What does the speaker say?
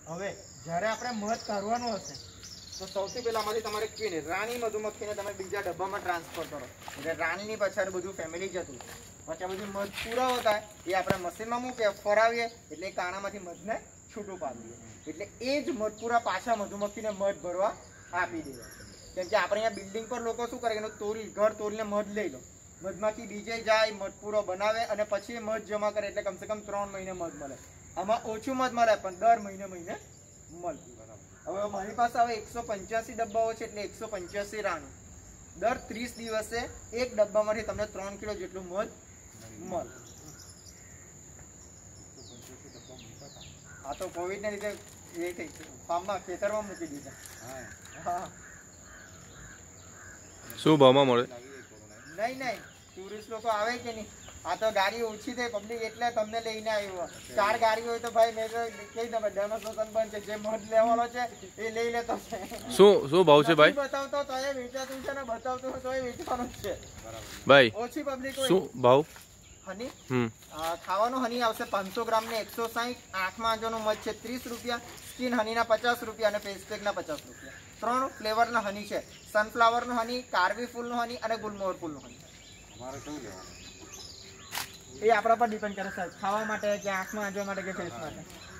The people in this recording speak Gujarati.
હવે જ્યારે આપણે મધ કાઢવાનું હશે તો સૌથી પહેલા આમાંથી તમારે ક્વીન રાણી મધુમક્ખીને તમે બીજા ડબ્બામાં ટ્રાન્સફર કરો એટલે રાણીની પાછળ બધું ફેમિલી જતું પછી આ બધું મધ પુરાવો થાય એ આપણે મશીનમાં મૂકીએ ફરાવીએ એટલે કાણામાંથી મધને છૂટું પાડીએ એટલે એ જ મધપુરા પાછા મધુમક્ખીને મધ ભરવા આપી દે કેમ કે આપણે અહીંયા બિલ્ડિંગ પર લોકો શું કરે એનું ઘર તોડીને મધ લઈ લો મધમાખી બીજે જાય મધપુરો બનાવે અને પછી મધ જમા કરે એટલે કમસે કમ 3 મહિને મધ મળે આમાં ઓછું મધ મળે પણ દર મહિને મળતું હવે મારી પાસે હવે 185 ડબ્બાઓ છે એટલે 185 રાણી દર 30 દિવસે એક ડબ્બામાંથી તમને 3 કિલો જેટલું મધ મળે આ તો કોવિડ ને લીધે એ થઈ ફાર્મમાં ખેતરમાં મૂકી દીધા હા શું ભાવમાં મળે નહીં ટુરિસ્ટ લોકો આવે કે નહીં આ તો ગાડી ઓછી થઈ પબ્લિક એટલે તમને લઈને આવ્યો 4 ગાડી હોય તો ભાઈ મેં તો કહી દઉં ડેમોન્સ્ટ્રેશન બંધ છે જે મધ લેવાનો છે એ લઈ લેતો છે શું ભાવ છે ભાઈ બતાવતો તો એ વેચાતું છે ને બતાવતો તો એ વેચવાનું છે ભાઈ ઓછી પબ્લિક શું ભાવ હની ખાવાનું હની આવશે 500 ગ્રામ ને 160 આંખમાં આંજોનું મધ છે 30 રૂપિયા સ્કિન હનીના 50 રૂપિયા અને ફેસ પેકના 50 રૂપિયા 3 ફ્લેવરના હની છે સનફ્લાવરનું હની કાર્વી ફૂલનું હની અને ગુલમોહર ફૂલનું હની અમારે શું લેવાનું એ આપણા પર ડિપેન્ડ કરે સાહેબ ખાવા માટે કે આંખમાં આંજવા માટે કે ફેસ માટે